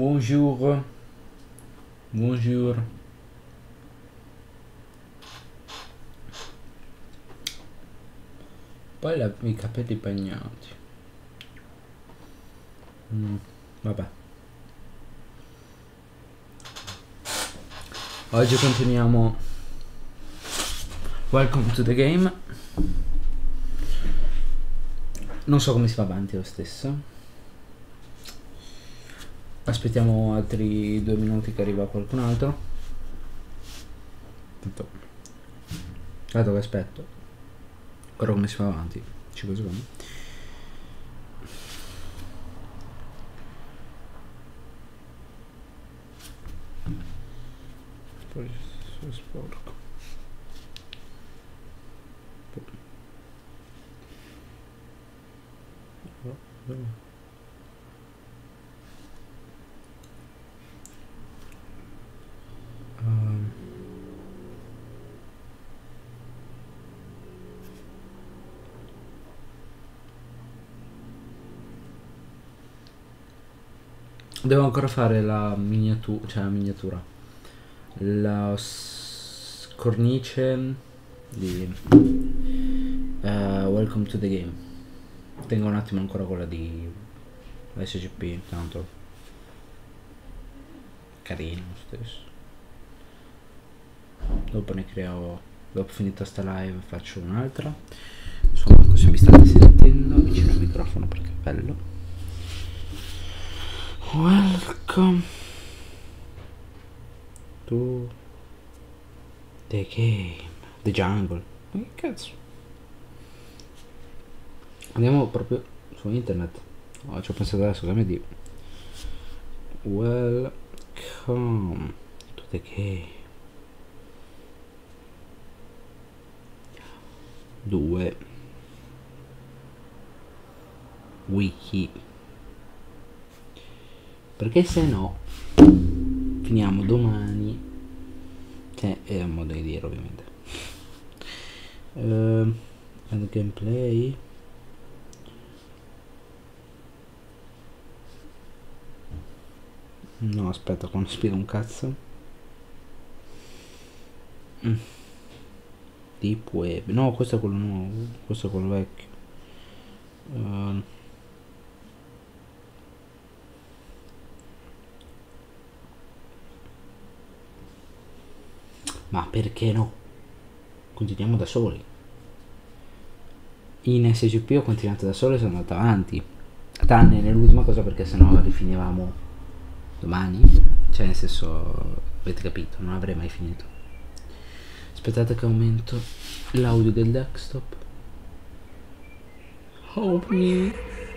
Bonjour. Bonjour. Poi i capelli bagnati. Vabbè. Oggi continuiamo Welcome to the Game. Non so come si va avanti lo stesso. Aspettiamo altri 2 minuti che arriva qualcun altro. Dato che aspetto. Ora come si va avanti? 5 secondi. Poi sono sporco. Devo ancora fare la miniatura, cioè la miniatura, la cornice di Welcome to the Game. Tengo un attimo ancora quella di SCP, tanto carino stesso. Dopo ne creo, dopo finita sta live faccio un'altra. Insomma, così mi state sentendo vicino al microfono perché è bello. Welcome to the game, the jungle. Ma che cazzo? Andiamo proprio su internet. Oh, ci ho pensato adesso, come di welcome to the game 2 wiki, perché se no finiamo domani, che è un modo di dire ovviamente. And gameplay. No, aspetta, quando spiego un cazzo. Deep web. No, questo è quello nuovo, questo è quello vecchio. Ma perché no? Continuiamo da soli. In SCP ho continuato da solo e sono andato avanti. Tranne nell'ultima cosa, perché sennò rifinivamo domani. Cioè, nel senso, avete capito, non avrei mai finito. Aspettate che aumento l'audio del desktop. Help me.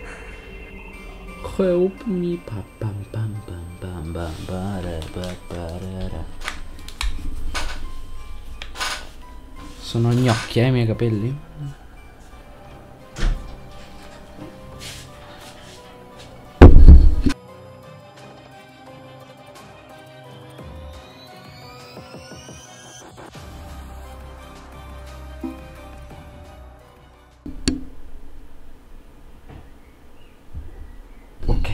Help me. Pam pam pam pam pam. Sono gnocchi, i miei capelli? Ok.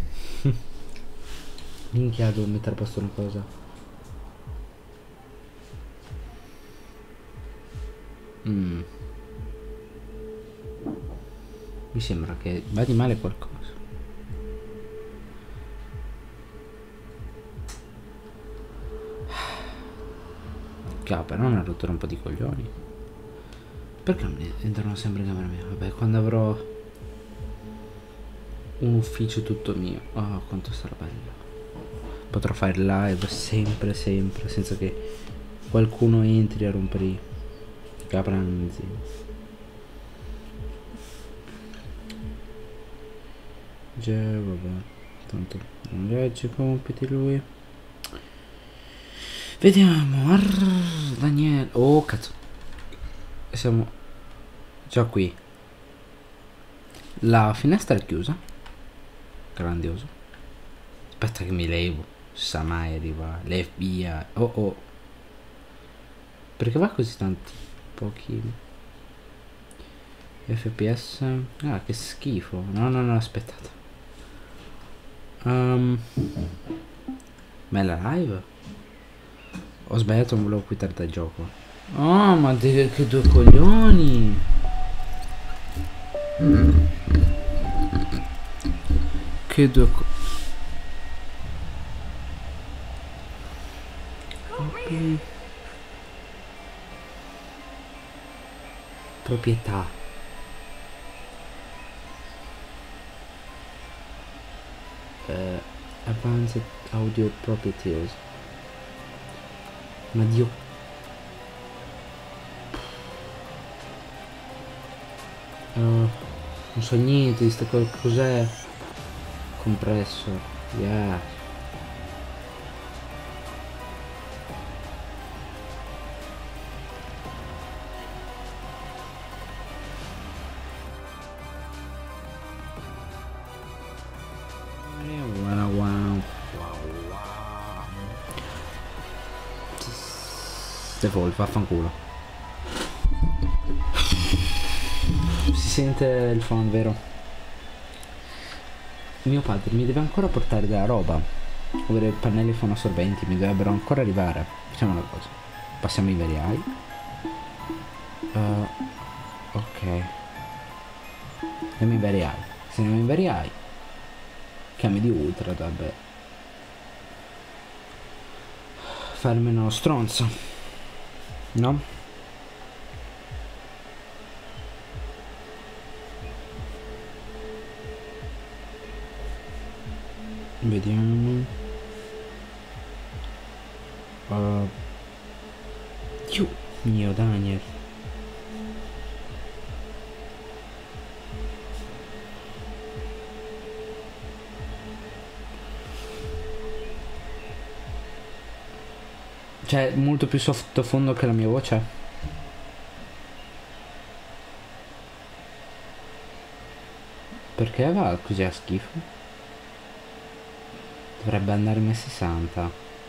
Minchia, devo mettere a posto una cosa. Mi sembra che va di male qualcosa. Però una rottura un po' di coglioni. Perché non mi entrano sempre in camera mia? Vabbè, quando avrò un ufficio tutto mio. Oh, quanto sarà bello. Potrò fare live sempre, senza che qualcuno entri a rompere i capranzi. Già, vabbè, tanto non legge i compiti lui. Vediamo. Daniele. Oh cazzo, siamo già qui. La finestra è chiusa. Grandioso. Aspetta che mi levo. Sa mai arriva l'FBI. Oh. Perché va così tanti pochi FPS? Ah, che schifo. No, aspettate. Ma è la live? Ho sbagliato, non volevo quittare dal gioco. Oh, ma che due coglioni! Che due proprietà. Advanced audio properties. Ma Dio. Non so niente di sta cosa. Cos'è? Compressor. Yeah. Default, vaffanculo. Si sente il phon, vero? Mio padre mi deve ancora portare della roba, ovvero i pannelli fonoassorbenti mi dovrebbero ancora arrivare. Facciamo una cosa, passiamo i variai. Ok, andiamo in variai. Se andiamo in variai, chiami di ultra, vabbè, fare meno stronzo, no? Vediamo. Dio mio, Daniel. Cioè, molto più sottofondo che la mia voce. Perché va così a schifo? Dovrebbe andarmi a 60.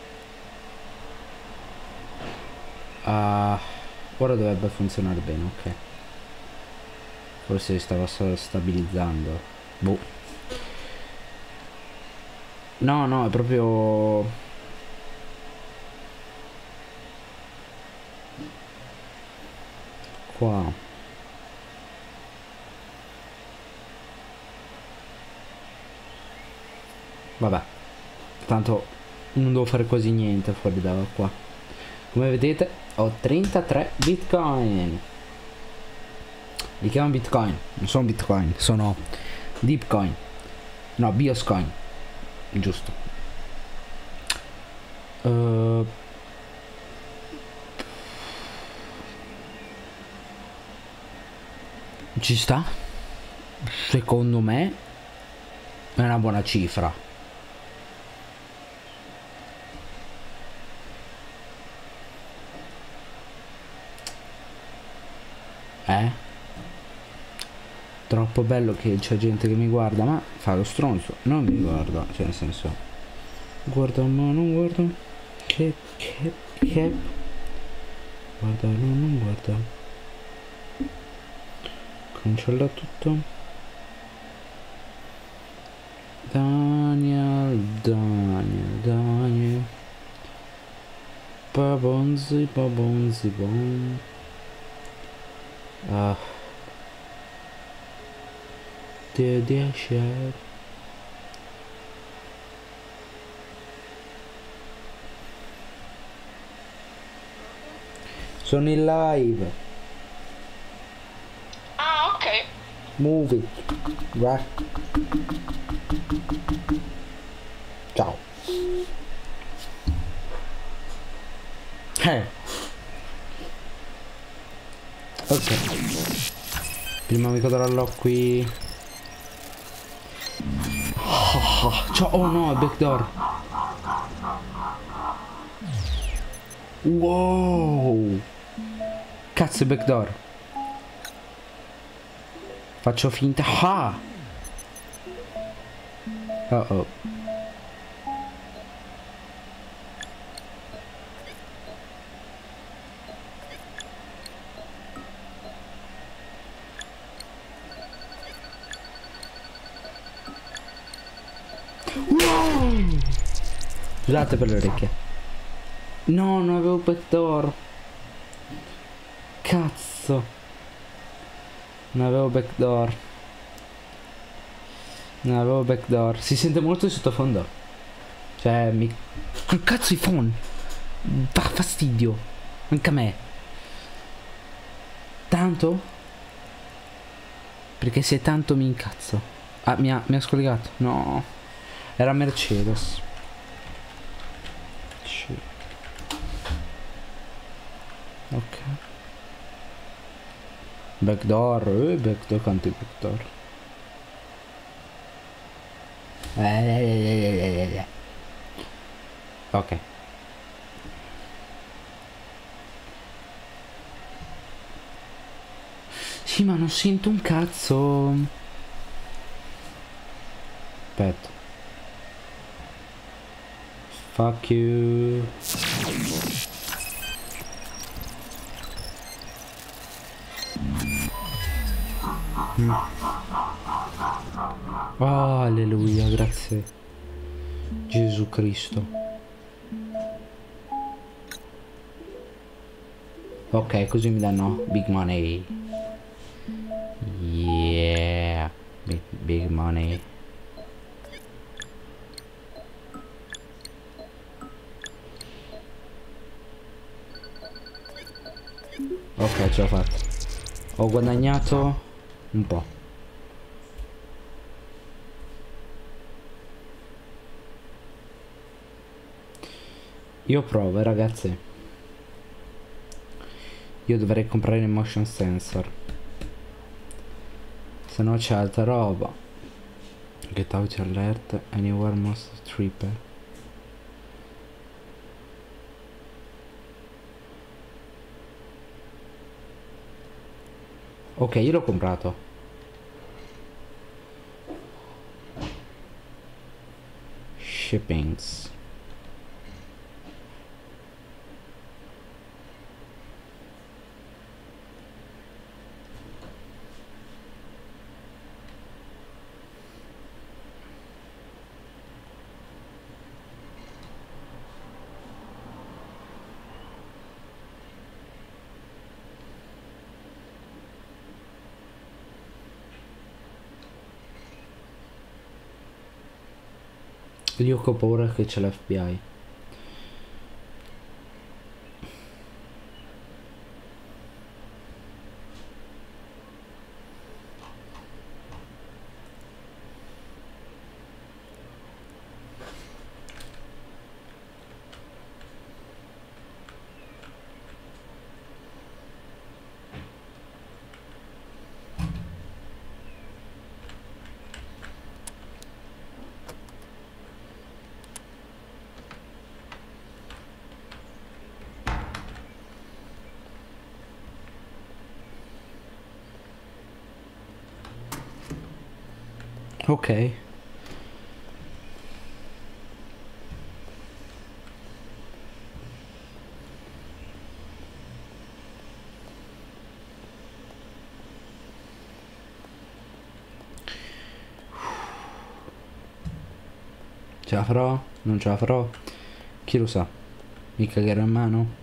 Ora dovrebbe funzionare bene, ok. Forse stava stabilizzando. Boh. No, no, è proprio... qua. Vabbè, tanto non devo fare quasi niente fuori da qua. Come vedete ho 33 bitcoin. Li chiamo bitcoin, non sono bitcoin, sono deepcoin. No, bioscoin, giusto. Ci sta, secondo me è una buona cifra. Troppo bello che c'è gente che mi guarda, ma fa lo stronzo, non mi guarda, cioè nel senso, guarda ma non guarda, che guarda non guarda, cancella tutto. Daniel babonzi bon. Dear share. Sono in live. Ah, ok. Move it. Right. Ciao. Ok. Prima mi controllo qui. Ciao. Oh no, è backdoor. Wow. Cazzo, è backdoor. Faccio finta. Ah. Oh. Wow! Scusate per le orecchie. No, non avevo backdoor. Cazzo. Non avevo backdoor. Non avevo backdoor. Si sente molto il sottofondo. Cioè, mi... Che cazzo i phone? Fa fastidio. Anche a me. Tanto? Perché se tanto mi incazzo. Ah, mi ha scollegato. No. Era Mercedes. Shit. Ok. Backdoor. Backdoor, quanti backdoor? Ok. Sì, ma non sento un cazzo. Aspetta. Fuck you. Oh, alleluia, grazie Gesù Cristo. Ok, così mi danno big money. Yeah, big money. Ok, ce l'ho fatta. Ho guadagnato un po'. Io provo, ragazzi. Io dovrei comprare il motion sensor. Se no c'è altra roba. Get out alert. Anywhere most tripper. Ok, io l'ho comprato. Shippings. Io ho paura che c'è l'FBI. Ok. Ce la farò? Non ce la farò? Chi lo sa? Mi cagherò in mano?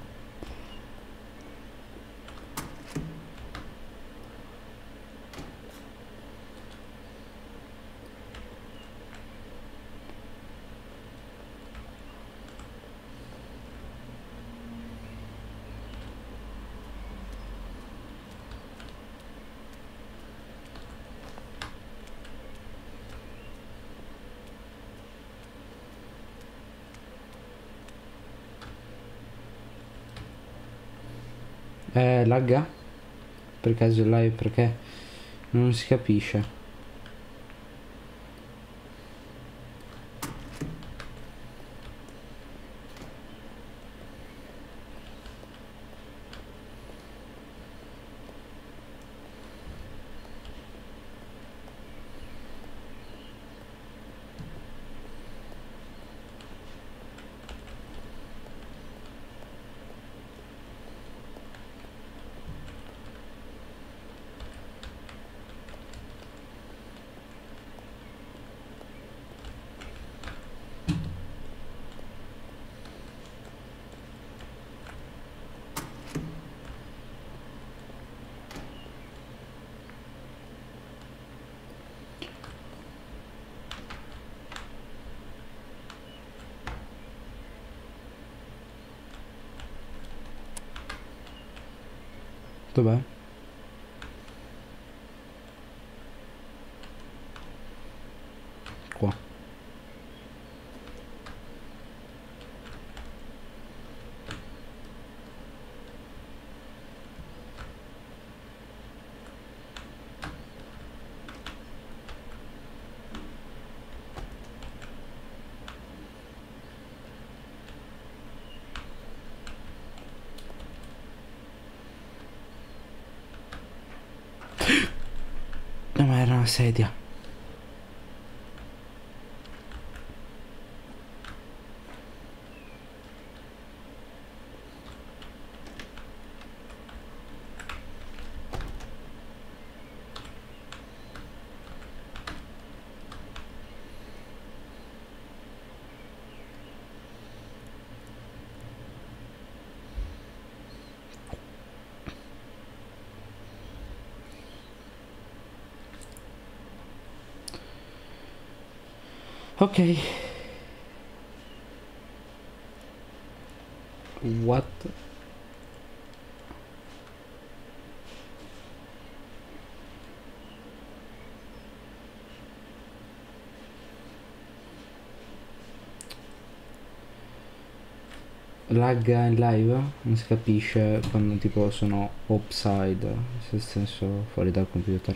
Lagga? Per caso live? Perché non si capisce. Dov'è? Qua. No, ma era una sedia. Ok. What? Lagga in live? Non si capisce quando tipo sono upside, nel senso fuori dal computer.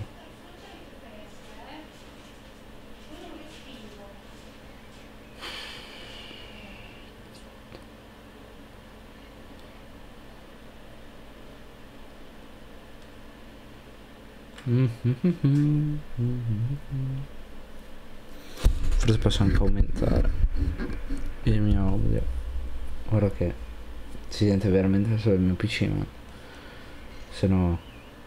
Forse posso anche aumentare il mio audio ora che si sente veramente solo il mio PC, ma se no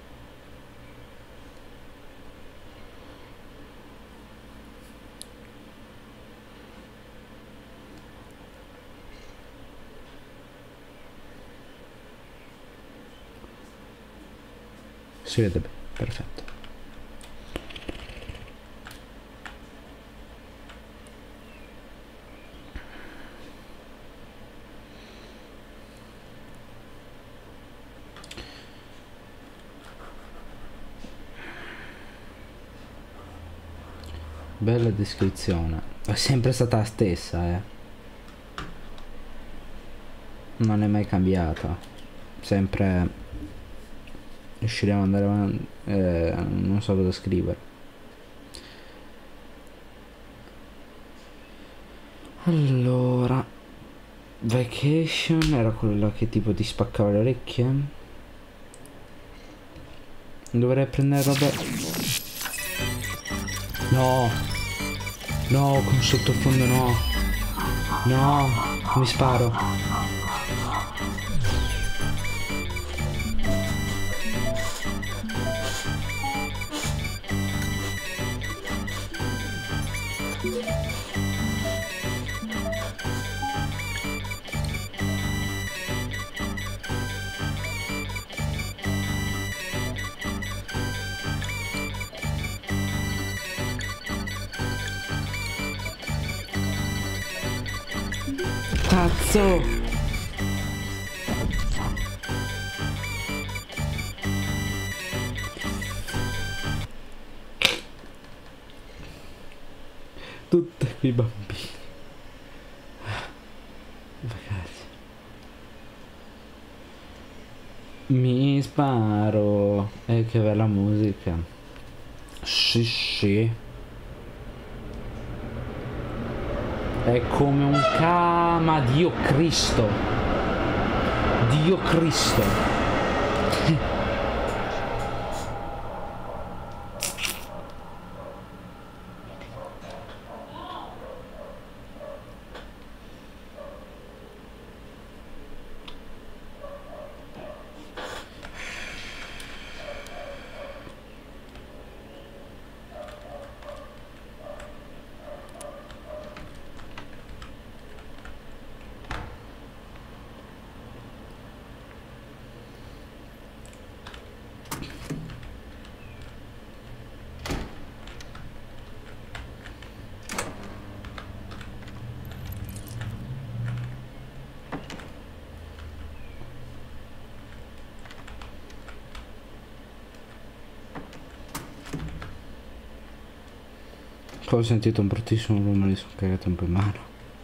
si vede bene, perfetto. Bella descrizione, è sempre stata la stessa, non è mai cambiata, sempre riusciremo ad andare avanti, non so cosa scrivere. Allora, Vacation era quella che tipo ti spaccava le orecchie. Dovrei prendere roba. No, no, con sottofondo no. No, mi sparo. Cazzo! Tutti quei bambini. Ragazzi. Mi sparo. E che bella musica. Sì, sì. È come un ma Dio Cristo. Dio Cristo. Ho sentito un bruttissimo rumore, mi sono cagato un po' in mano.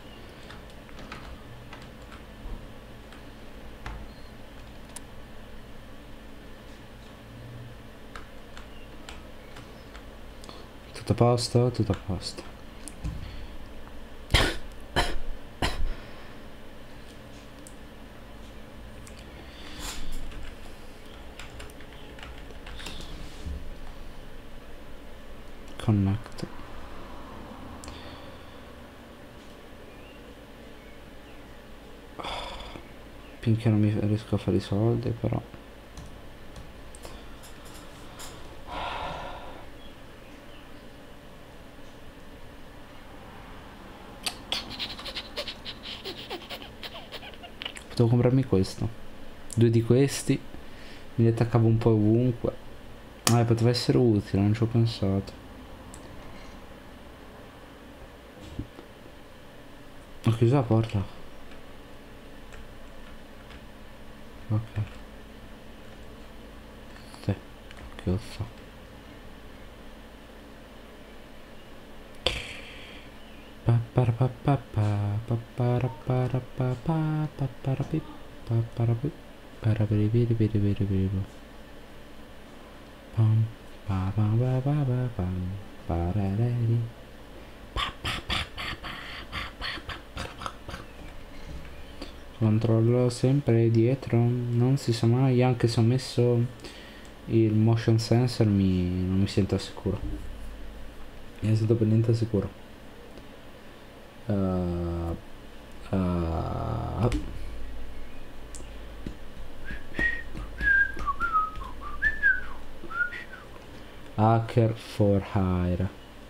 Tutto a posto, tutto a posto. Connect. Finché non mi riesco a fare i soldi, però. Potevo comprarmi questo. 2 di questi. Mi li attaccavo un po' ovunque. Poteva essere utile, non ci ho pensato. Ho chiuso la porta. Ok. Sì, chiuso. Controllo sempre dietro, non si sa mai, anche se ho messo il motion sensor non mi sento sicuro. Mi sento per niente sicuro. Hacker for hire.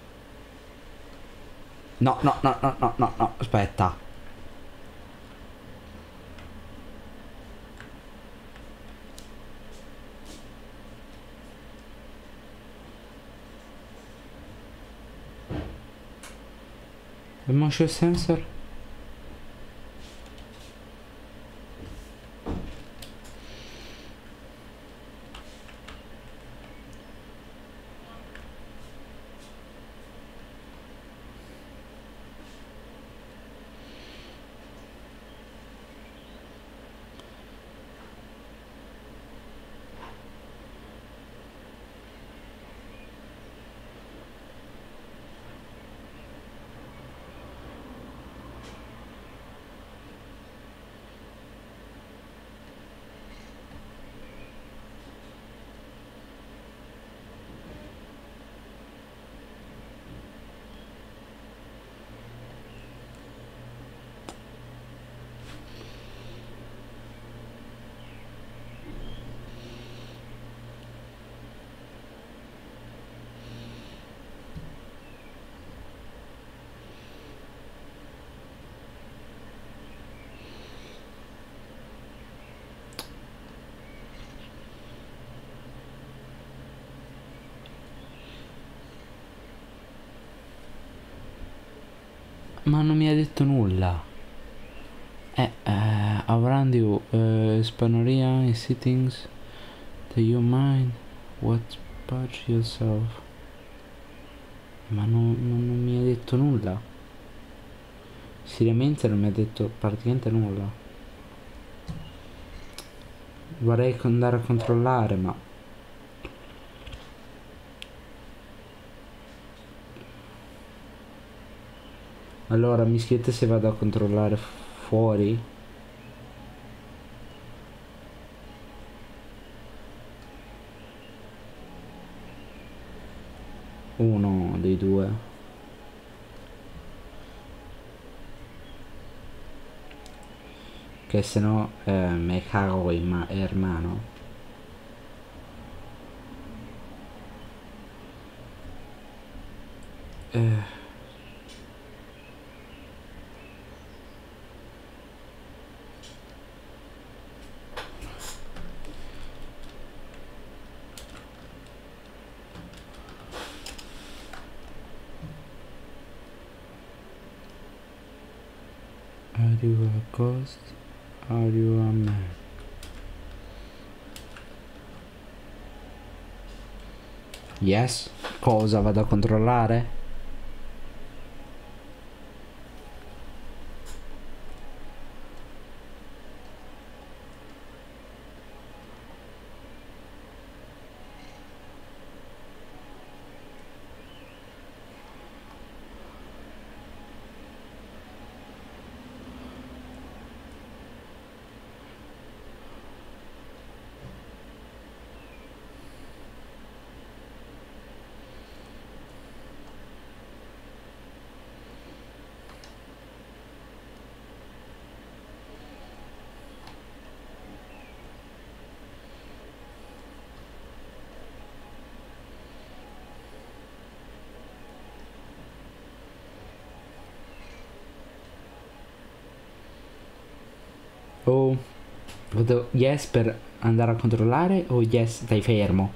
No, no, no, no, no, no, no, aspetta. Il motion sensor? Ma non mi ha detto nulla. Around you, Spanoria in settings. Do you mind? What patch yourself? Ma non mi ha detto nulla. Seriamente non mi ha detto praticamente nulla. Vorrei andare a controllare, ma... Allora, mi scrivete se vado a controllare fuori? Uno dei due. Che se no me cago in hermano. Are you a ghost? Are you a man? Yes? Cosa vado a controllare? O vado yes per andare a controllare o yes stai fermo?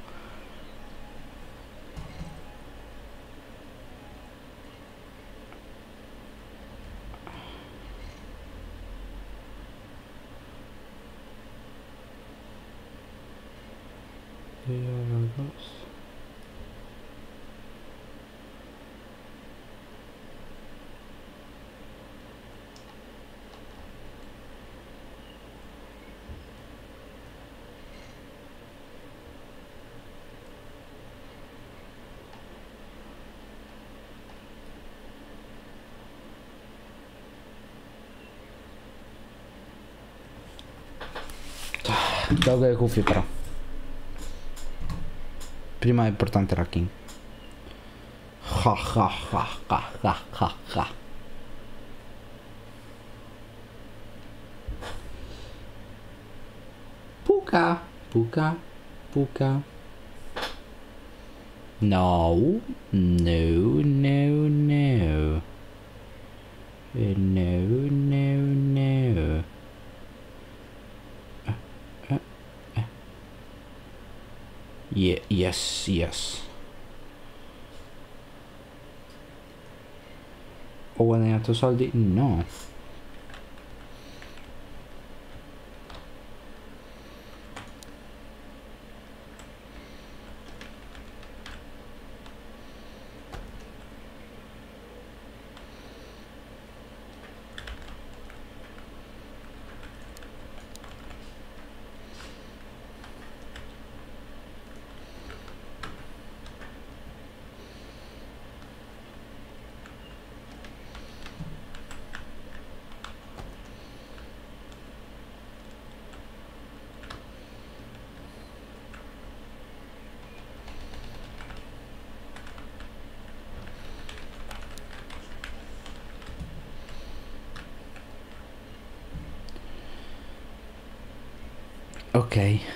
Tolgo le cuffie però. Prima è importante la king. Ha ha ha ha ha ha ha. Puka, puka, puka. No, no, no, no. No, no, no. Yeah, yes, yes. Ho guadagnato soldi? No. Ok.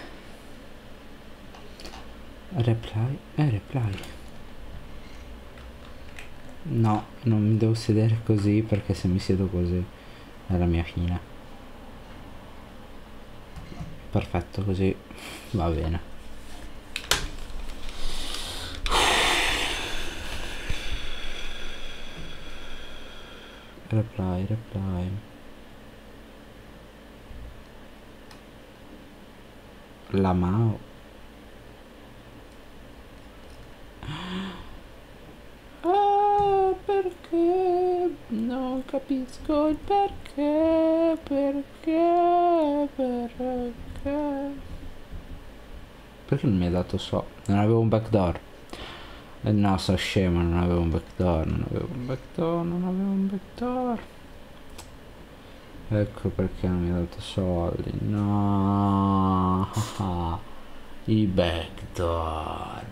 Reply e reply. No, non mi devo sedere così perché se mi siedo così è la mia fine. Perfetto, così va bene. Reply, reply. La Mao. Ah, perché? Non capisco il perché, perché. Perché non mi ha dato so? Non avevo un backdoor. No, sono scemo, non avevo un backdoor, non avevo un backdoor, non avevo un backdoor. Ecco perché non mi ha dato soldi. No. I backdoor,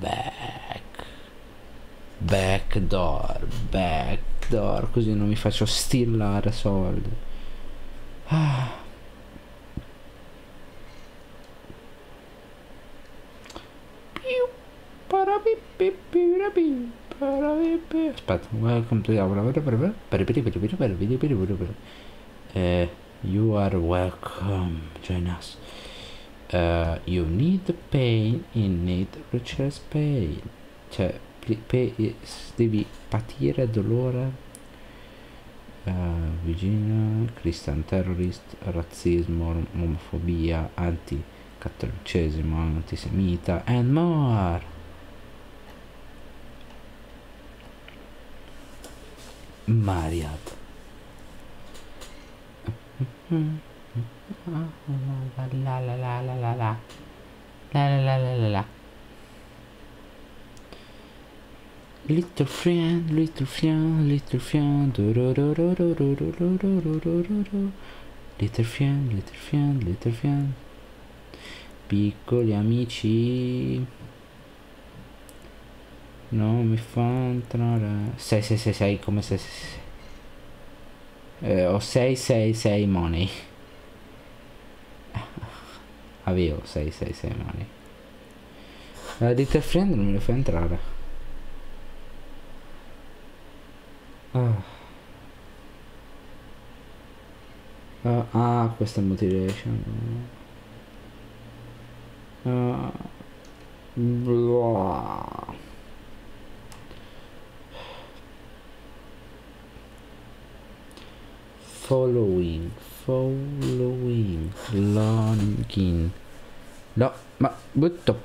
backdoor, così non mi faccio stillare soldi. Aspetta, welcome to you are welcome, join us. You need the pain in need riches pain. Cioè, devi patire dolore. Virginia, Christian terrorist, razzismo, omofobia, anticattolicesimo, antisemita and more. Mariat. La la la la la la la la la la la la. Little friend, little friend, little friend, little friend, little friend, little friend. Piccoli amici non mi fanno entrare. 6 come 6. Ho 6 money. Avevo 6 money. Little friend non me lo fa entrare. Questa è motivation. Blah. Following login. No, ma butto.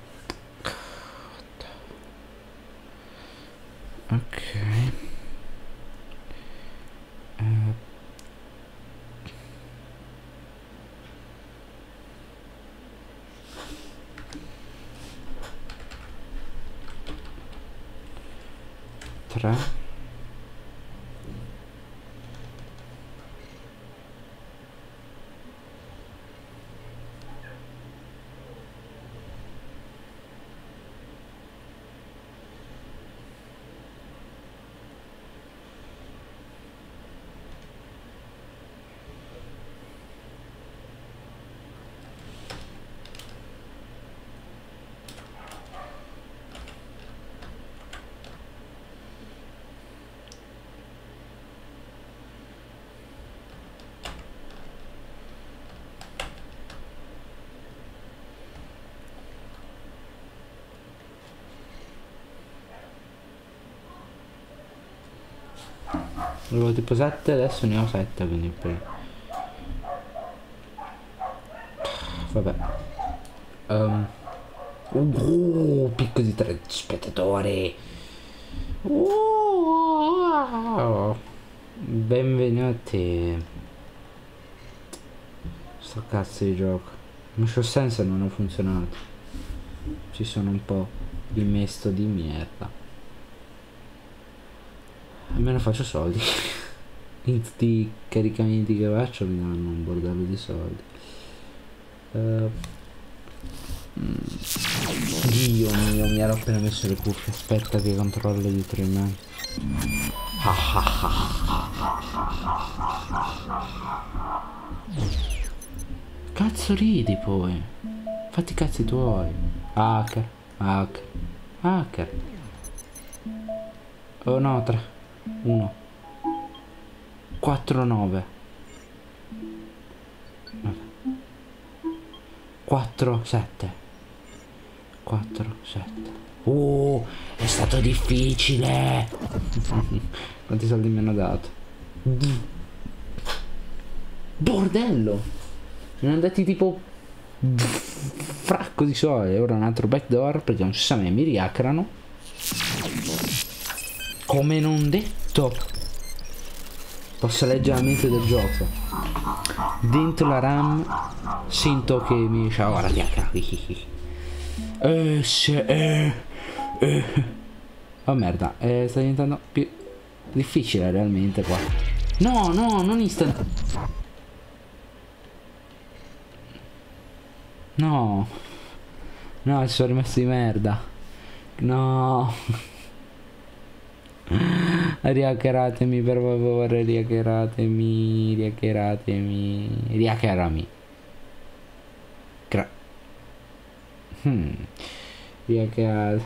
Ok. Tre. Avevo tipo 7, adesso ne ho 7, quindi poi. Vabbè. Picco di 3 spettatori. Benvenuti. Sto cazzo di gioco. Motion Sensor non ha funzionato. Ci sono un po' di mesto di merda. Almeno faccio soldi. In tutti i caricamenti che faccio mi danno un bordello di soldi. Dio mio, mi ero appena messo le cuffie. Aspetta che controllo dietro di me. Cazzo ridi poi. Fatti i cazzi tuoi. Hacker. Oh no, 3 1 4 9 4 7 4 7. È stato difficile. Quanti soldi mi hanno dato? Bordello, mi hanno dati tipo fracco di soldi. Ora un altro backdoor perché non si sa me mi riacrano. Come non detto, posso leggere la mente del gioco. Dentro la RAM sento che mi dice ora riacra. Oh merda, sta diventando più difficile realmente qua. No, non instant. No, ci sono rimasto di merda. No. Riaccheratemi per favore, riaccherami. Riaccherami. Riaccherate.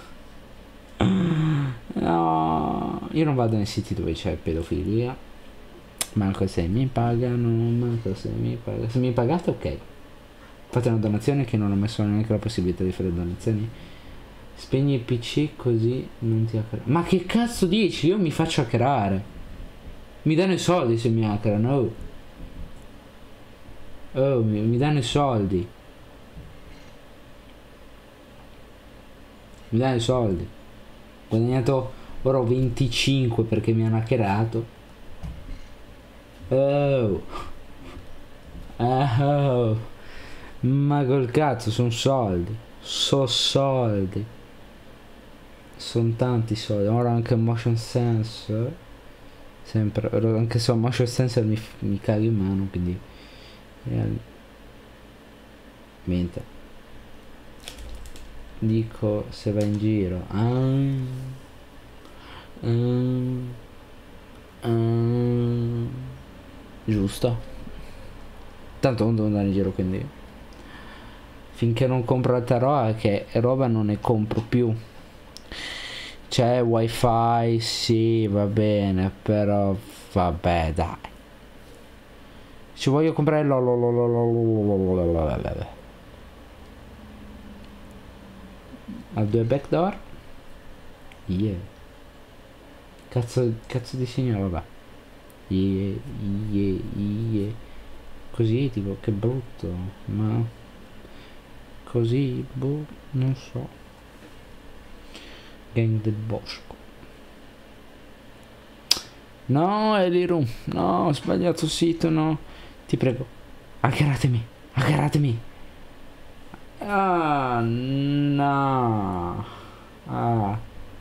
No, io non vado nei siti dove c'è pedofilia. Manco se mi pagano, se mi pagate ok. Fate una donazione, che non ho messo neanche la possibilità di fare donazioni. Spegni il PC così non ti hackerano. Ma che cazzo dici? Io mi faccio hackerare. Mi danno i soldi se mi hackerano. Mi danno i soldi. Mi danno i soldi. Ho guadagnato ora 25 perché mi hanno hackerato. Ma col cazzo, sono soldi. Sono tanti soldi. Ora anche motion sensor. Sempre. Anche se ho motion sensor mi cago in mano, quindi. Mente. Dico se va in giro. Giusto. Tanto non devo andare in giro, quindi. Finché non compro altra roba, che roba non ne compro più. C'è wifi, sì, va bene, però vabbè, dai. Ci voglio comprare ha due backdoor. Yeah. Cazzo di signore, vabbè. Yeah, yeah, yeah. Così tipo che brutto. Ma così, boh, non so. Gang del bosco. No, Elirum, no, ho sbagliato sito, no. Ti prego. Hackeratemi, hackeratemi. Ah, no. Ah.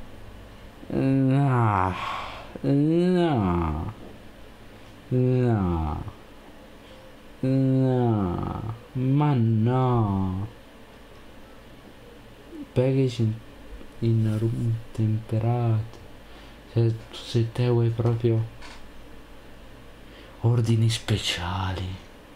No. No. No. No. Ma no. Package in room temperato. Se te vuoi proprio ordini speciali.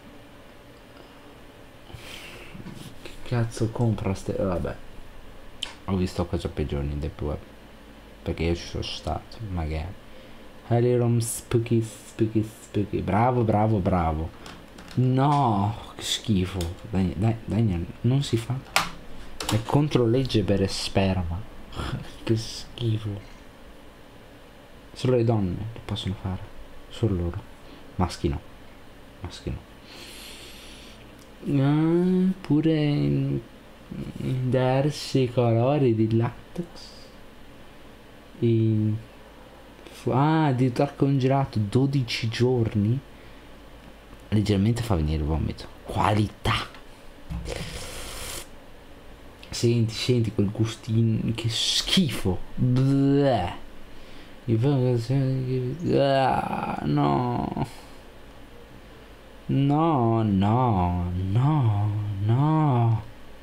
Che cazzo compra ste... Vabbè. Ho visto cose peggiori in deep web. Perché io ci sono stato, magari. Helium spooky, spooky, spooky. Bravo, bravo, bravo. No, che schifo. Daniel, non si fa. È contro legge per sperma. Che schifo. Solo le donne lo possono fare. Solo loro. Maschi no. Maschi no. Pure in diversi colori di latex. Addirittura congelato 12 giorni. Leggermente fa venire il vomito. Qualità. Senti quel gustino. Che schifo. Bleh. No. No, no, no, no.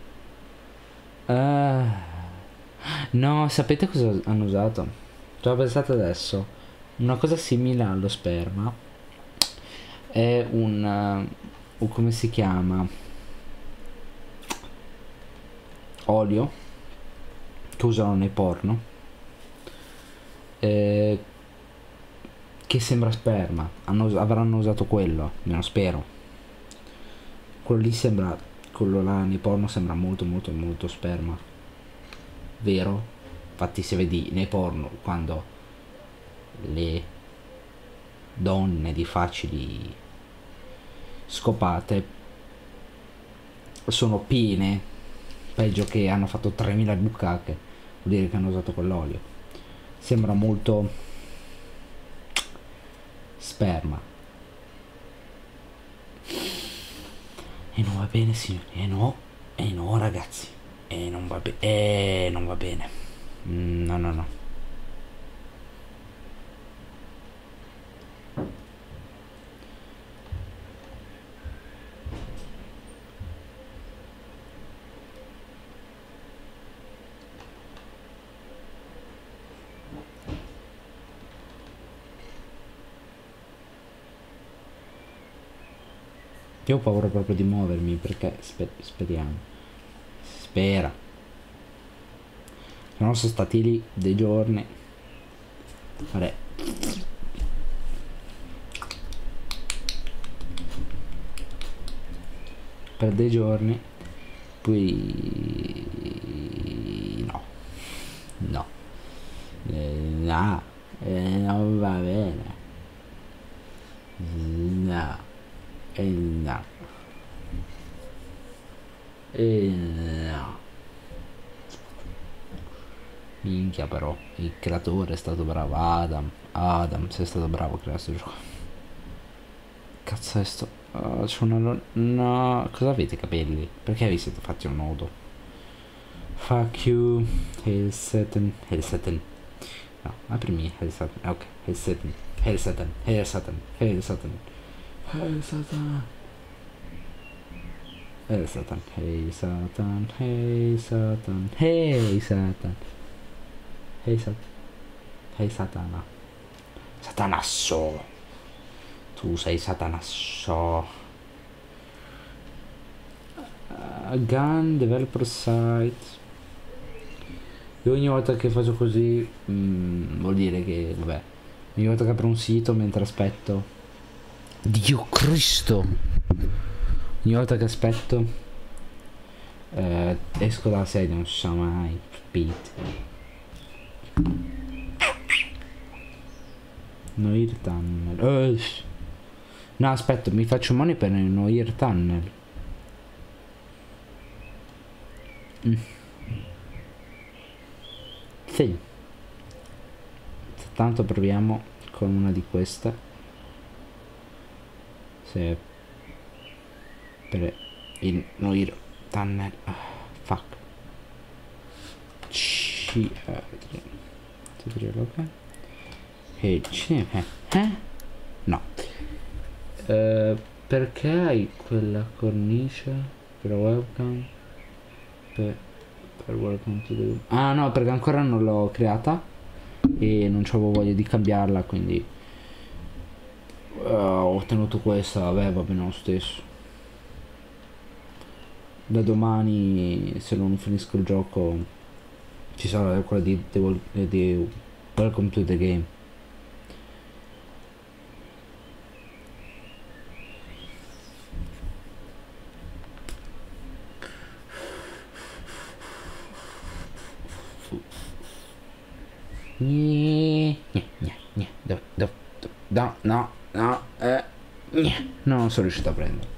No, sapete cosa hanno usato? Ci ho pensato adesso. Una cosa simile allo sperma. È un... come si chiama? Olio. Che usano nei porno. Che sembra sperma. Avranno usato quello, almeno spero. Quello lì sembra, quello là nei porno sembra molto molto molto sperma, vero? Infatti se vedi nei porno quando le donne di facili scopate sono piene, peggio che hanno fatto 3000 bucacche, vuol dire che hanno usato quell'olio. Sembra molto sperma. E non va bene, signori. E no ragazzi. E non va bene. Non va bene. No, no, no. Io ho paura proprio di muovermi perché speriamo. Spera. Se no sono stati lì dei giorni. Vabbè. Per dei giorni. Poi no. No. No. Non va bene. No. No. No. Minchia però, il creatore è stato bravo, Adam, sei stato bravo a creare questo gioco. Cazzo è sto... c'è una... No, cosa avete i capelli? Perché vi siete fatti un nodo? Fuck you, Hail Satan. No, aprimi Hail Satan, ok, Hail Satan. Hail Satan. Hail Satan. Hail Satan. Hail Satan. Hail Satan. Hail Satan. Hail Satan. Hail Satan. Hail Satan. Hail Satana. Satanasso. Tu sei Satanasso. Gun Developer Site. Io ogni volta che faccio così vuol dire che, vabbè, ogni volta che apro un sito mentre aspetto Dio Cristo. Ogni volta che aspetto esco dalla sedia, non si sa mai. Pete. Noir Tunnel. No, aspetta, mi faccio money per il Noir Tunnel. Sì. Tanto proviamo con una di queste. Se per il Noir Tunnel. Fuck. Ok. E no. Perché hai quella cornice per welcome? Per welcome to the... Ah no, perché ancora non l'ho creata e non avevo voglia di cambiarla, quindi ho ottenuto questa. Vabbè, va bene lo stesso. Da domani, se non finisco il gioco, ci sarà quella di Welcome to the Game. No, non sono riuscito a prendere.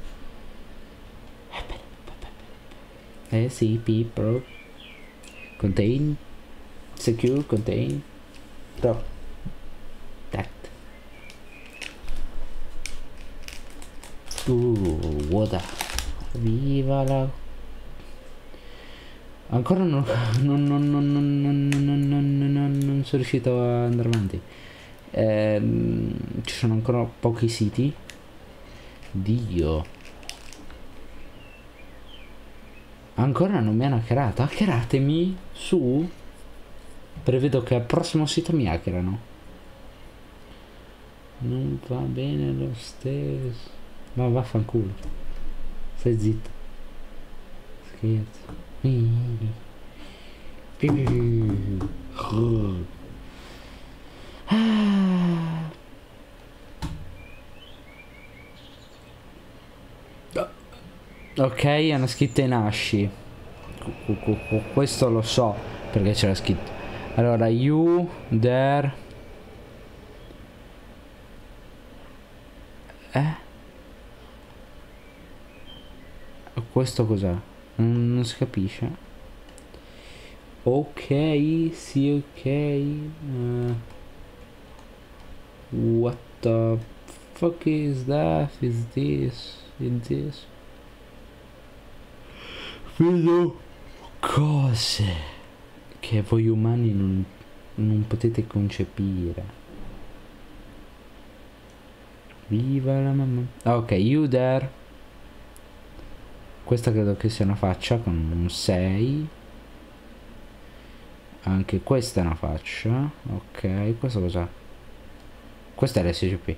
Sì, people. Contain. Secure, contain. Protect. Water. Viva la... Ancora non sono riuscito a andare avanti. Ci sono ancora pochi siti. Dio. Ancora non mi hanno hackerato. Hackeratemi su. Prevedo che al prossimo sito mi hackerano. Non va bene lo stesso. Ma vaffanculo. Stai zitto. Scherzo. Ok, hanno scritto in asci. Questo lo so perché c'era scritto. Allora, you there. Questo cos'è? Non si capisce. Ok, sì, ok. What the fuck is that? Is this? Is this? Vedo cose che voi umani non potete concepire. Viva la mamma. Ok, you there. Questa credo che sia una faccia con un 6. Anche questa è una faccia. Ok, questo cos'è? Questa è l'SCP.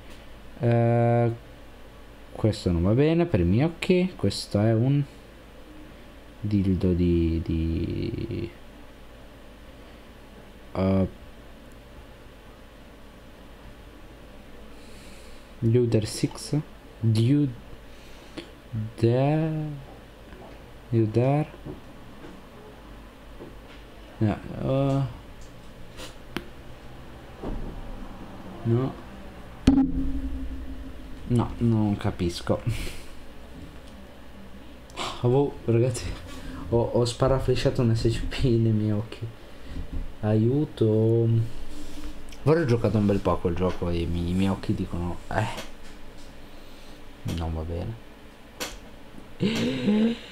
Questo non va bene per i miei occhi. Questo è un dildo di Luder 6. You there? No. No, non capisco. Ragazzi, ho sparaflesciato un SCP nei miei occhi. Aiuto. Vorrei giocato un bel po' a quel gioco e i miei occhi dicono non va bene. Viva!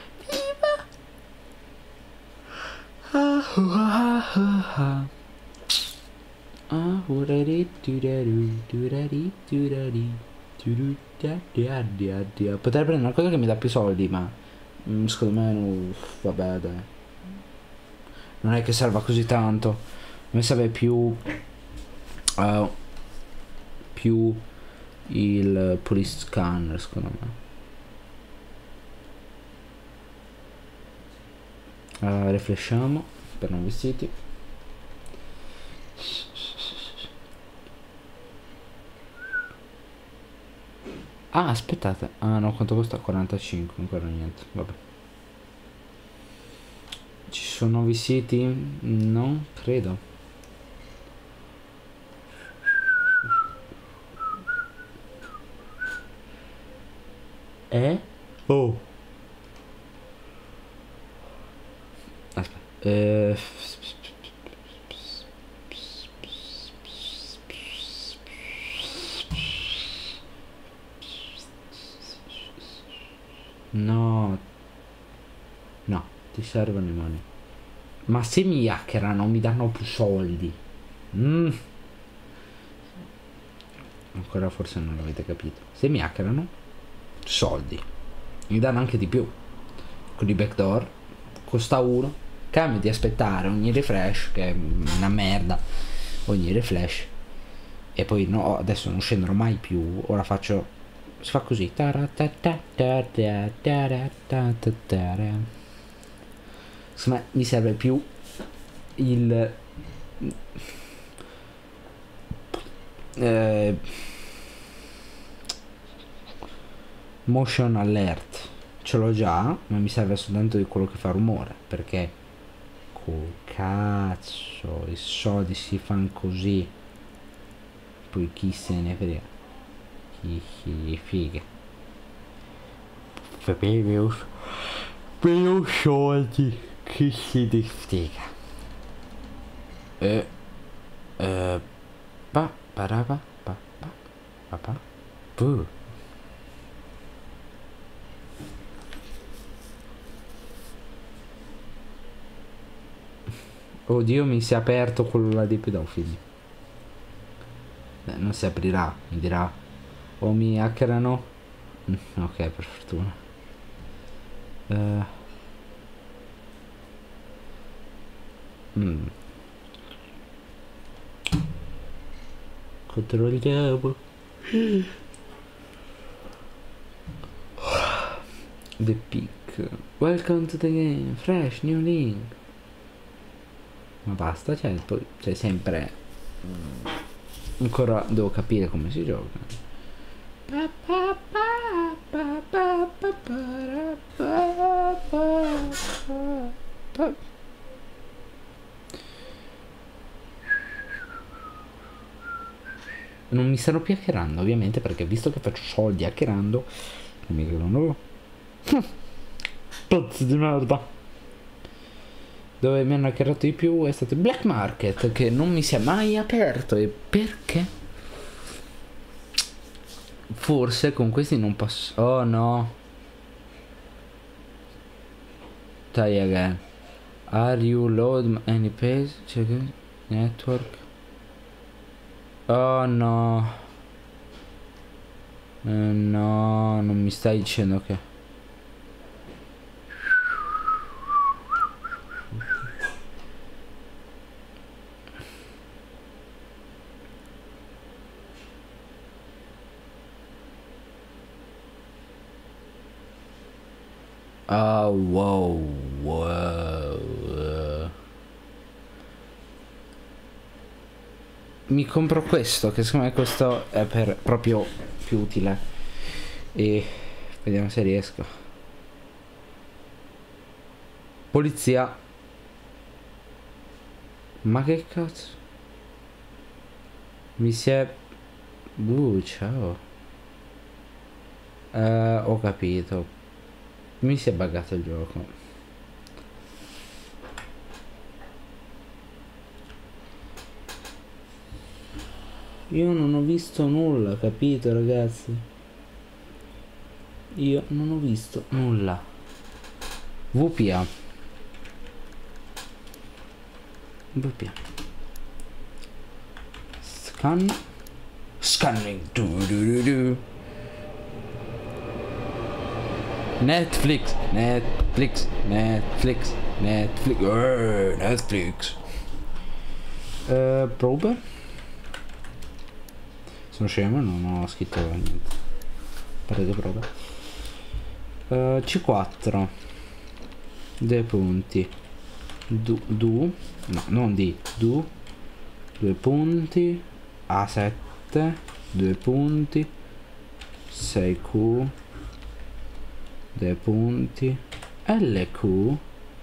Potrei prendere una cosa che mi dà più soldi, ma secondo me vabbè, dai, non è che serva così tanto. A me serve più il police scanner, secondo me. Rifresciamo per nuovi siti. Ah, aspettate. Ah no, quanto costa? 45, ancora niente. Vabbè. Ci sono nuovi siti? No, credo. Oh. Aspetta. No. No, ti servono i money. Ma se mi hackerano mi danno più soldi. Ancora forse non l'avete capito. Se mi hackerano, soldi. Mi danno anche di più. Con i backdoor costa 1. Cambio di aspettare ogni refresh, che è una merda. Ogni refresh. E poi no, adesso non scenderò mai più. Ora faccio. Si fa così. Insomma, mi serve più il motion alert. Ce l'ho già, ma mi serve soltanto di quello che fa rumore, perché col cazzo i soldi si fanno così, poi chi se ne frega, chi figa per i soldi, chi si disfiga. Pa parapa pa pa pa pa pu. Oddio, mi si è aperto quello là dei pedofili. Beh, non si aprirà, mi dirà o mi hackerano. Ok, per fortuna. Controlliamo. The Peak. Welcome to the game. Fresh, new link. Ma basta, cioè, poi c'è sempre. Ancora devo capire come si gioca. Non mi stanno più hackerando, ovviamente, perché visto che faccio soldi hackerando, non mi credono. Pezzi di merda. Dove mi hanno hackerato di più è stato il Black Market, che non mi si è mai aperto. E perché? Forse con questi non posso. Oh no. Try again. Are you load any page? Check it. Network. Oh no. No, non mi stai dicendo che. Oh, wow. Mi compro questo, che secondo me questo è per proprio più utile. E vediamo se riesco. Polizia. Ma che cazzo? Mi si è. Ciao. Ho capito. Mi si è buggato il gioco. Io non ho visto nulla, capito ragazzi? Io non ho visto nulla. VPA. Scanning. Netflix. Probe. Sono scemo, non ho scritto niente. Parete prove. C4. Due punti. No, non di. 2 punti. A7. 2 punti. 6Q, dei punti, LQ,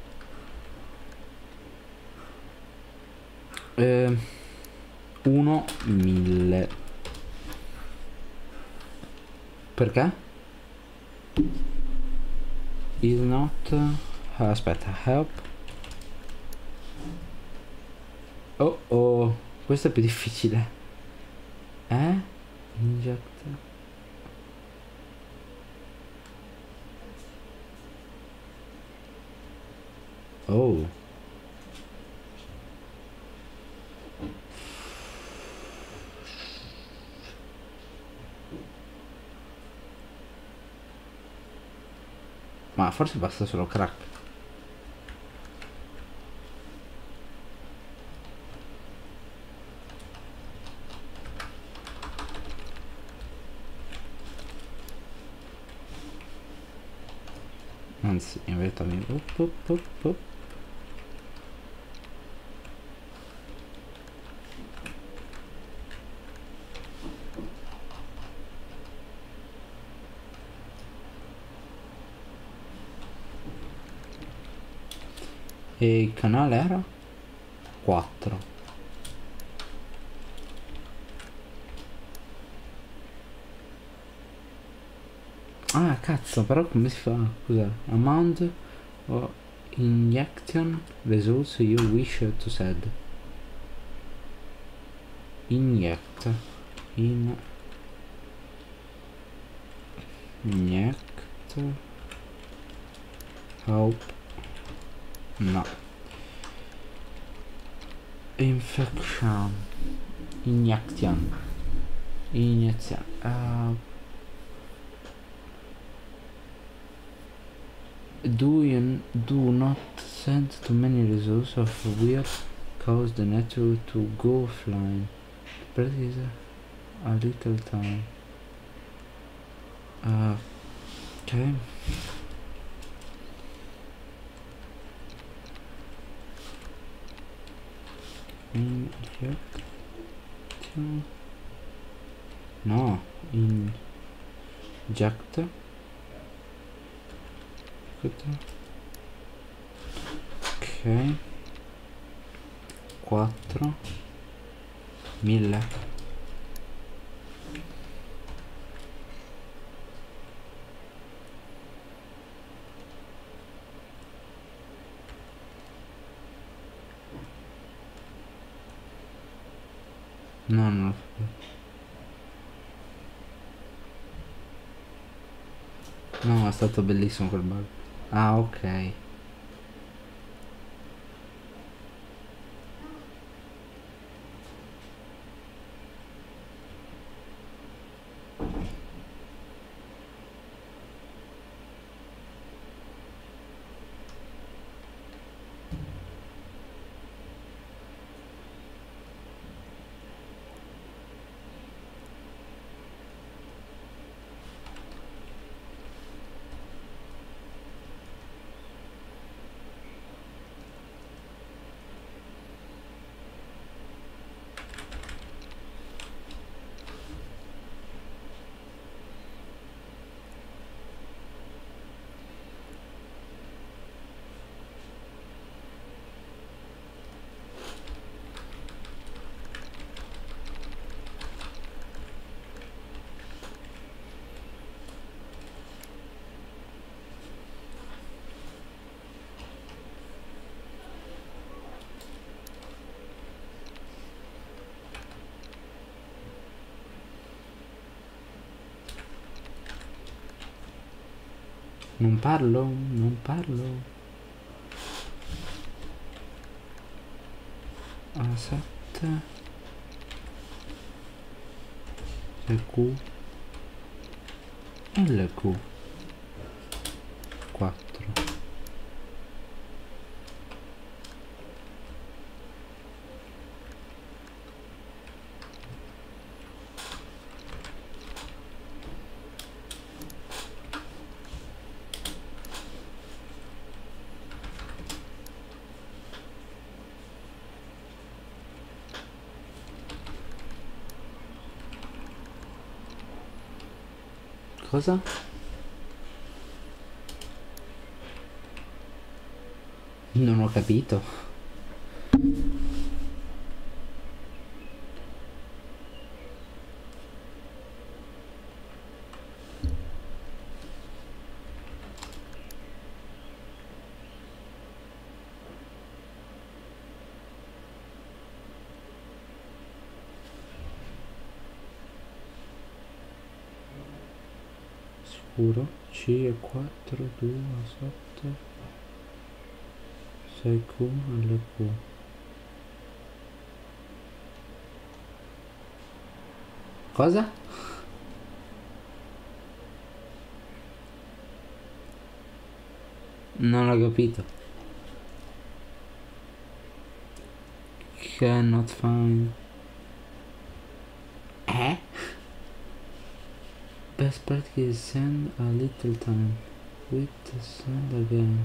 1 1000. Perché? Is not, aspetta, help. Oh oh, questo è più difficile. Inject. Oh. Ma forse basta solo crack. Anzi, in verità mi... E il canale era 4. Ah cazzo, però come si fa? Cos'è? Amount of injection results you wish to set. Inject. Inject. Help. No. Infection. Injection. Do not send too many results of weird cause the network to go offline. Practice a little time. Okay. Injection. No, inject. Ok. 4 1000. No, non lo so. No, è stato bellissimo quel bug. Ah, ok. Non parlo, non parlo. A7 LQ LQ 4. Cosa? Non ho capito. Sicuro? C e 4, 2, 7, 6Q, LQ. Cosa? Non ho capito. Cannot find. Eh? Best practice is send a little time. With send again.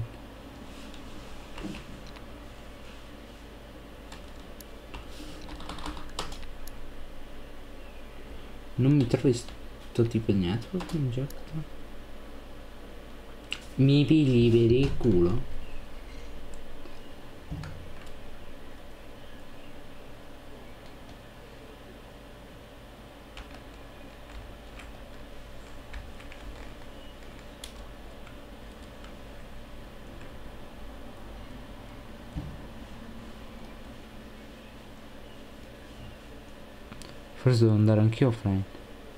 Non mi trovi sto tipo di network inject? Mi pigli per il culo? Forse devo andare anch'io offline.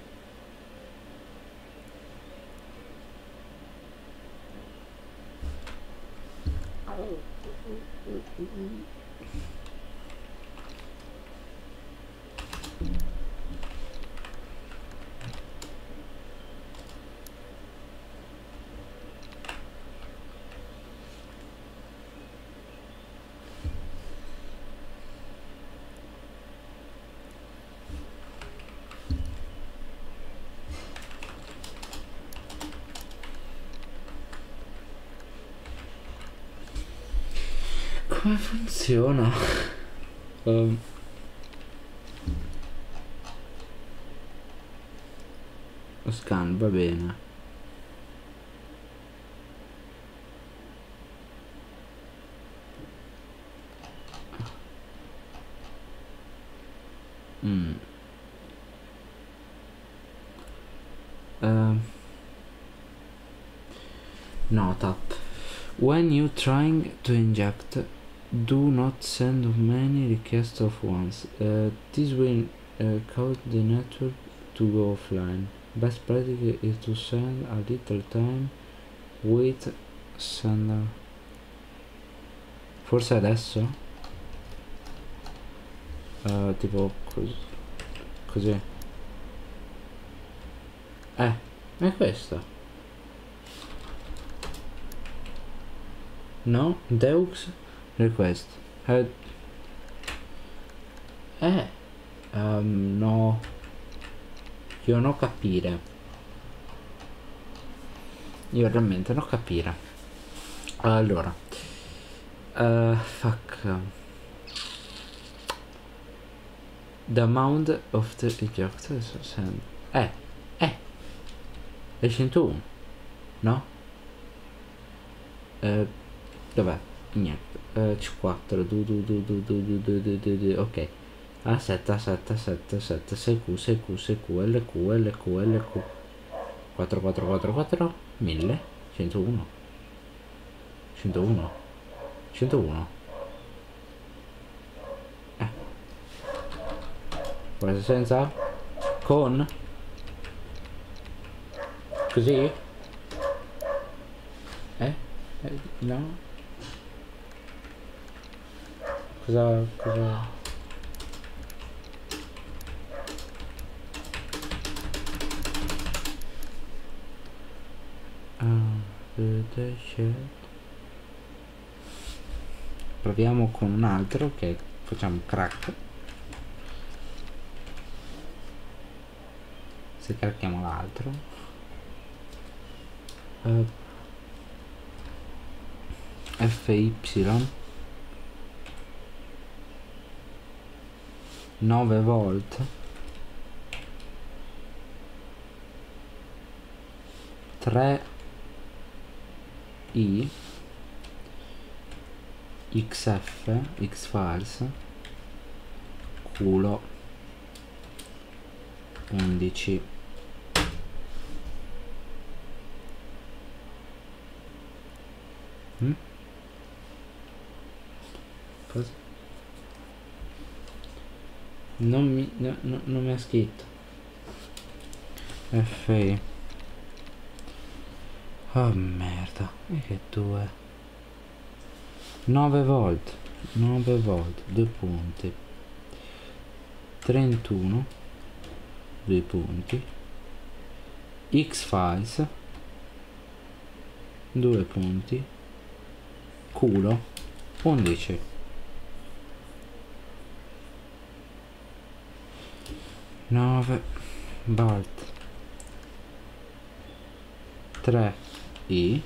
Come funziona? Lo scan va bene. Note up. When you trying to inject, do not send many requests at once. This will cause the network to go offline. Best practice is to send a little time with sender. Forse adesso? Tipo così. È questo. No? Deux request. No. Io non capire. Io realmente non capire. Allora. Fuck. The amount of the ejector send. È 101. No? Dov'è? Niente. C4. Ok. A7, 6Q, 6Q, 6Q, LQ, LQ, LQ. 4444, 1000, 101. 101. 101. Quasi senza? Con? Così? No? Cosa? Proviamo con un altro che facciamo crack. Se cracchiamo l'altro. FY 9 volt. 3 I XF X-Files culo 11 Cosa? Non mi ha scritto FI. Oh merda, e che 9 volt 2 punti 31 2 punti X-Files 2 punti culo 11 9 volt 3 I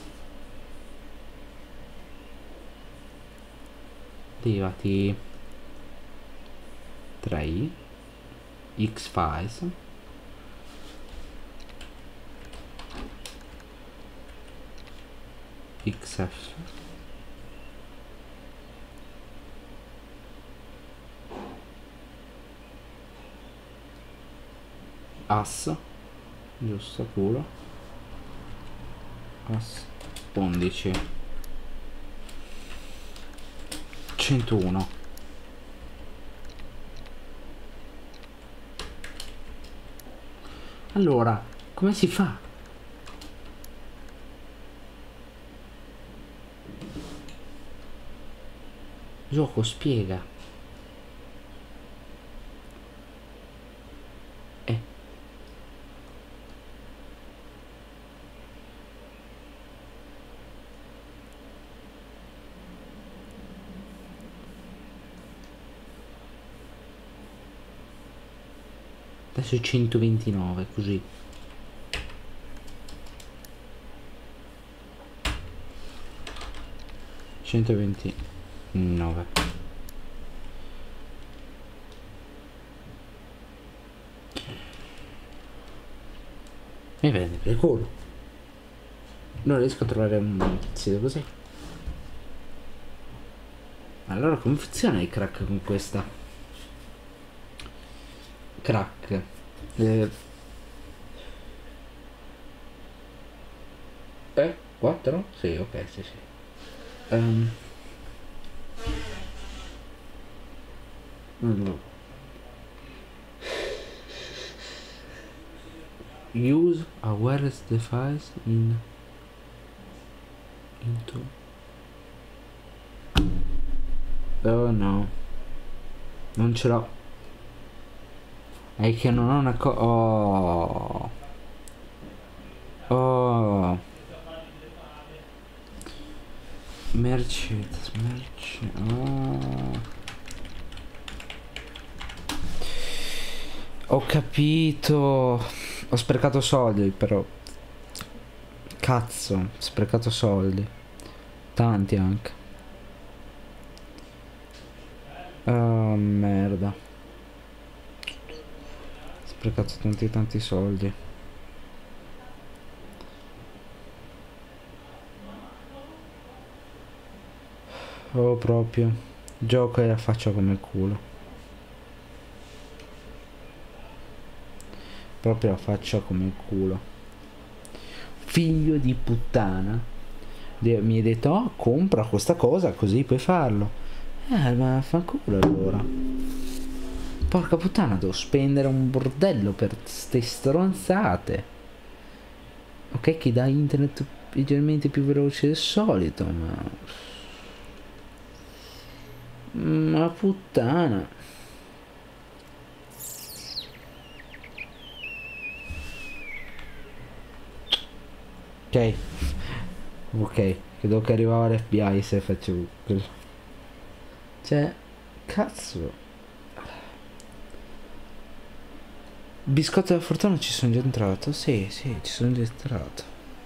derivati 3 I X-Files XF AS giusto culo AS 11 101 allora come si fa? Gioco spiega adesso è 129 così 129 mi prende per il culo, non riesco a trovare un sito così. Allora come funziona il crack con questa? Crack 4? Sì, ok, sì. No. Use a wireless device into oh no, non ce l'ho, è che non ho una oh Mercedes ho capito, ho sprecato soldi però, cazzo, ho sprecato soldi tanti anche. Oh merda, ho sprecato tanti soldi. Oh proprio, gioco e la faccia come il culo, proprio la faccia come il culo, figlio di puttana. Mi hai detto oh, compra questa cosa così puoi farlo, ma fanculo allora, porca puttana, devo spendere un bordello per ste stronzate. Ok che dà internet leggermente più veloce del solito, ma puttana. Ok, credo che arrivava l'FBI se facevo quello. Cioè, cazzo. Biscotto della fortuna ci sono già entrato. Sì, ci sono già entrato.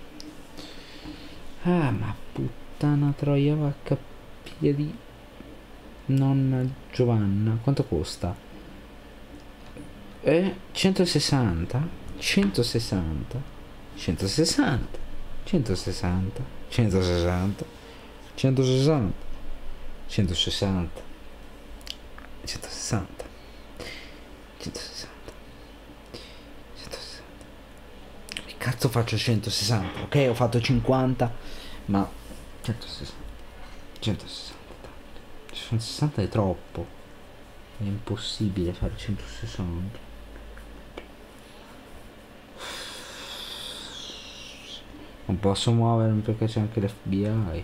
Ah, ma puttana troia vacca piedi. Nonna Giovanna. Quanto costa? 160? 160? 160, 160, 160, 160, 160, 160, 160, 160. Che cazzo faccio 160? Ok, ho fatto 50, ma 160, 160, 160 è troppo, è impossibile fare 160. Non posso muovermi perché c'è anche l'FBI.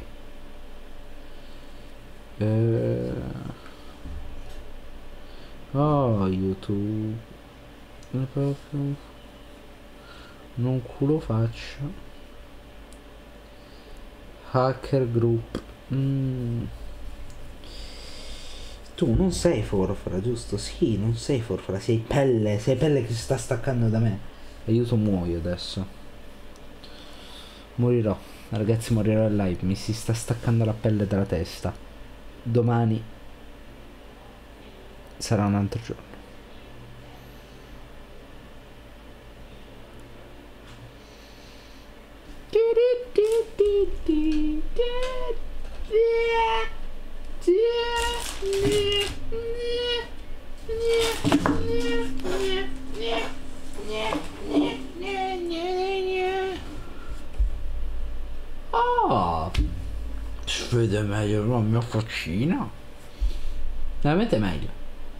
Oh, YouTube. Non culo faccia. Hacker group. Tu non sei Forfra, giusto? Sì, non sei Forfra, sei pelle che si sta staccando da me. Aiuto, muoio adesso. Morirò, ragazzi, morirò in live, mi si sta staccando la pelle dalla testa. Domani sarà un altro giorno. Oh, si vede meglio la mia faccina. Veramente meglio.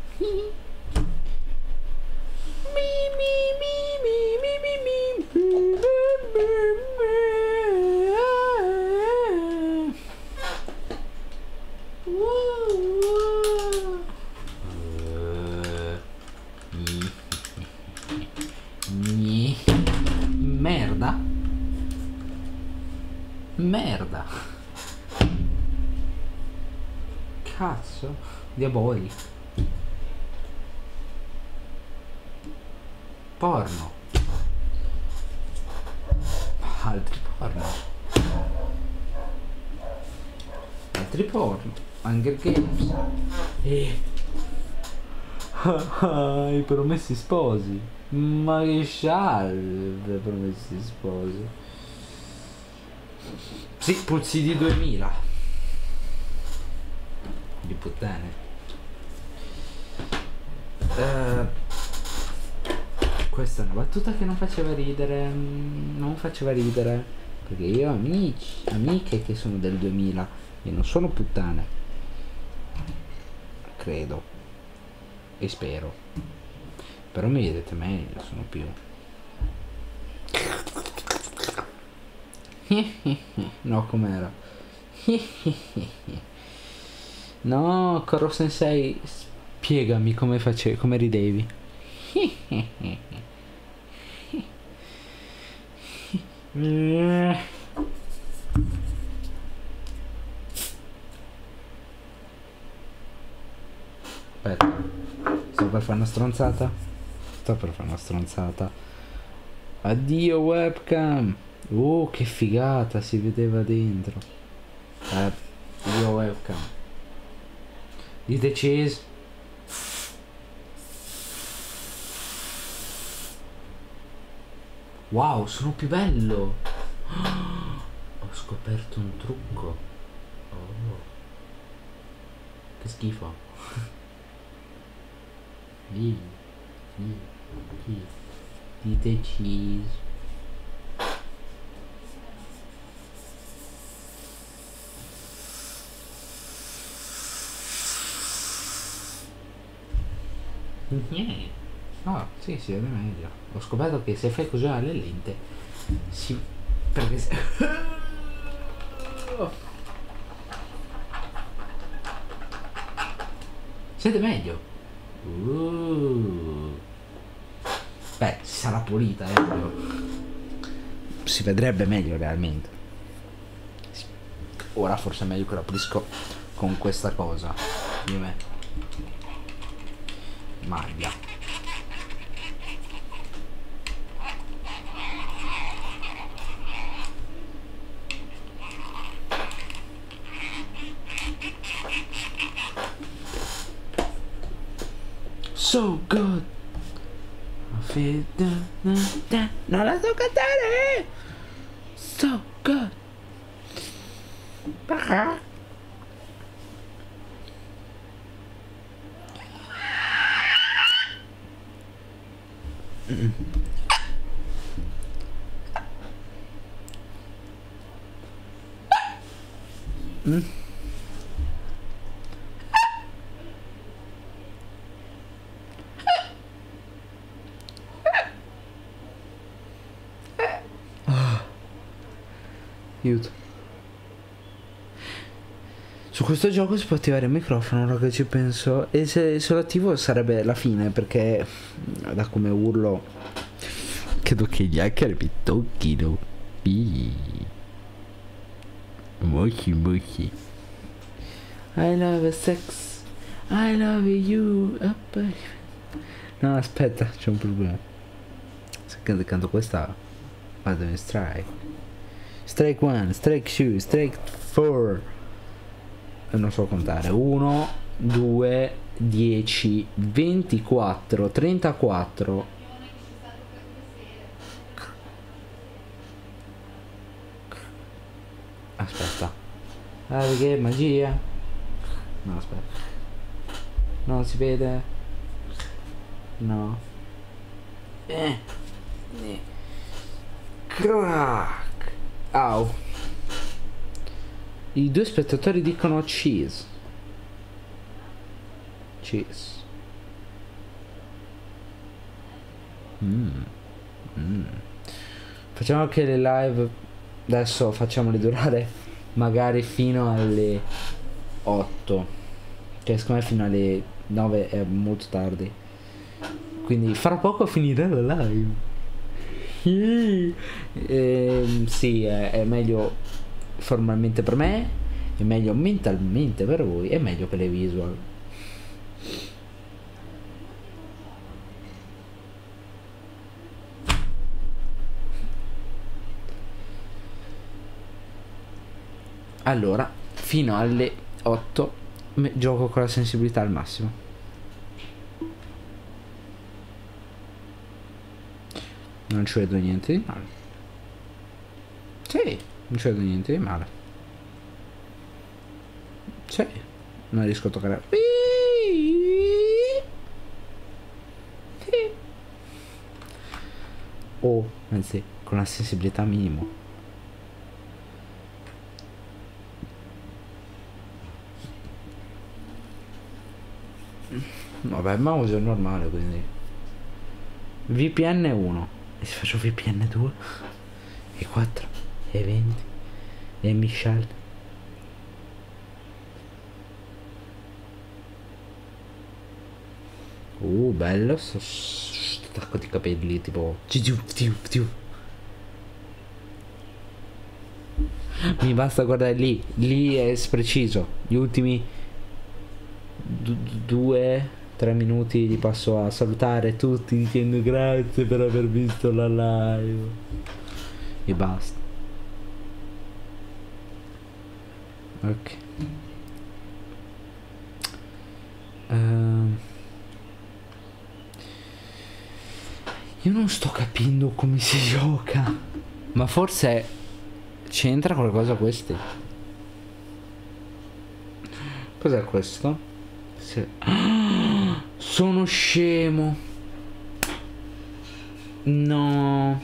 Merda. Merda. Cazzo. Diaboli. Porno. Altri porno. Altri porno. Hunger Games. I promessi sposi. Ma che scialbe, promessi sposi. Sì, puzzi di 2000. Di puttane. Questa è una battuta che non faceva ridere. Non faceva ridere. Perché io ho amiche che sono del 2000 e non sono puttane. Credo. E spero. Però mi vedete meglio, sono più. No, com'era? No, Koro Sensei, spiegami come facevi, come ridevi. Aspetta, sto per fare una stronzata. Sto per fare una stronzata. Addio webcam. Oh, che figata, si vedeva dentro. Addio webcam. Dite cheese. Wow, sono più bello. Ho scoperto un trucco. Oh, che schifo. Dite cheese. No, sì, si vede meglio. Ho scoperto che se fai così alle lente si... perché se... Siete meglio. Beh, si sarà pulita, però. Si vedrebbe meglio realmente. Ora forse è meglio che la pulisco con questa cosa. Io me. Maglia. So good. Non la so cantare. So good. Aiuto. Su questo gioco si può attivare il microfono, ora che ci penso. E se lo attivo sarebbe la fine, perché da come urlo credo che gli hacker mi tocchino. Mochi mochi. I love sex. I love you. No, aspetta, c'è un problema. Se canto questa vado in strike. Strike 1, strike 2, strike 4. E non so contare. 1, 2, 10, 24, 34. Aspetta. Che magia. No, aspetta. Non si vede. No. Crack. Au. I due spettatori dicono cheese. Cheese. Facciamo anche le live. Adesso facciamole durare magari fino alle 8. Che secondo me fino alle 9 è molto tardi. Quindi fra poco finirà la live. Sì, è meglio formalmente per me, è meglio mentalmente per voi, è meglio per le visual. Allora, fino alle 8 gioco con la sensibilità al massimo. Non ci vedo niente di male. Sì, non ci vedo niente di male. Sì, non riesco a toccare. Oh, anzi, con la sensibilità minimo. Vabbè, il mouse è normale, quindi VPN 1. E se faccio VPN 2 e 4 e 20 e Michelle. Bello sto stacco di capelli tipo. Mi basta guardare lì. Lì è preciso. Gli ultimi 2-3 minuti li passo a salutare tutti dicendo grazie per aver visto la live e basta. Ok. Io non sto capendo come si gioca, ma forse c'entra qualcosa questi. Cos'è questo? Sono scemo. No.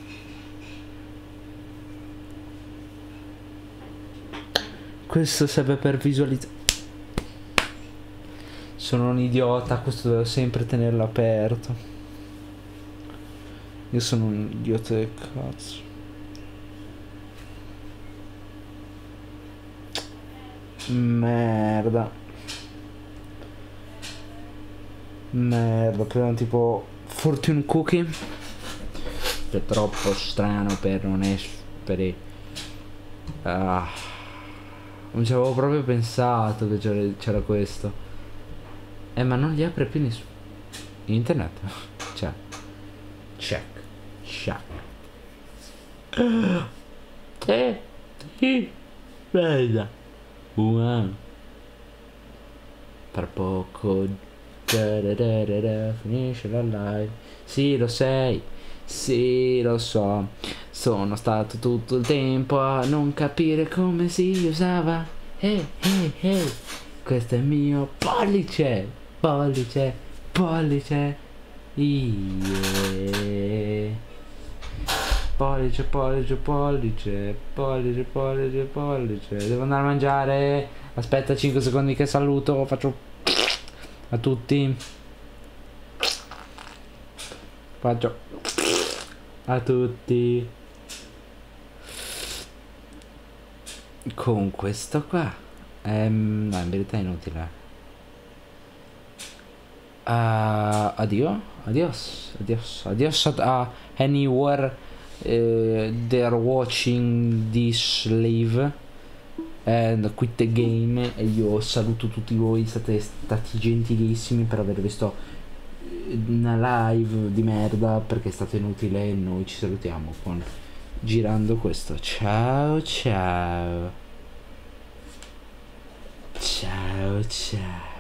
Questo serve per visualizzare. Sono un idiota. Questo devo sempre tenerlo aperto. Io sono un idiota del cazzo. Merda. Merda, prendo tipo fortune cookie. È troppo strano per non essere. Non ci avevo proprio pensato che c'era questo. Ma non li apre più nessuno. Internet. Cioè. Check. Bella. Per poco. Finisce la live. Sì, lo sei. Sì, lo so. Sono stato tutto il tempo a non capire come si usava. Questo è il mio pollice. Pollice. Pollice. Pollice, pollice, pollice. Pollice, pollice, pollice. Devo andare a mangiare. Aspetta 5 secondi che saluto. Faccio a tutti. Faccio a tutti. Con questo qua no, in verità è inutile. Addio. Adios. Adios. Adios a anywhere they're watching this live and quit the game. E io saluto tutti voi, siete stati gentilissimi per aver visto una live di merda, perché è stato inutile. E noi ci salutiamo con girando questo. Ciao ciao. Ciao ciao.